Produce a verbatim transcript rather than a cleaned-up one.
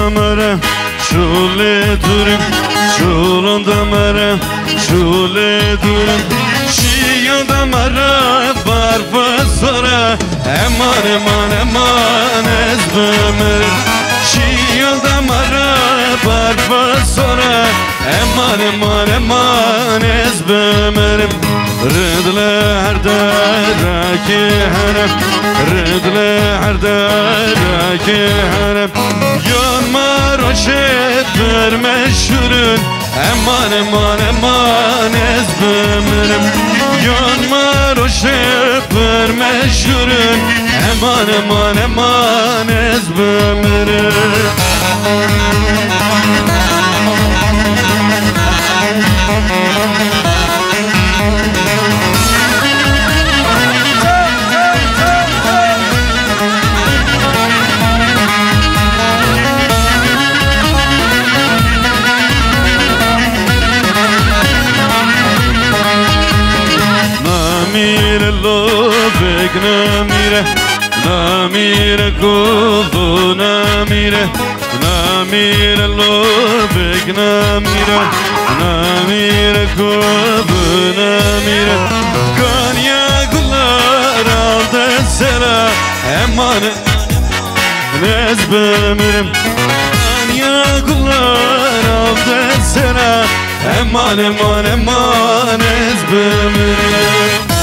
مرا شوله دورم شولوندا مرا شوله دورم شیاندا مرا برف سره امان امان امان از بمرم شیاندا مرا برف سره امان امان امان از بمرم ردل هر در که هرم ردل هر در که هرم یان مرا شد بر مشورن امان امان امان از بمرم یان مرا شد بر مشورن امان امان امان از بمرم Namire lobek namire Namire govo namire Namire lobek namire Namire govo namire Kanya gullar aldı sera Eman ez bemirim Kanya gullar aldı sera Eman eman eman ez bemirim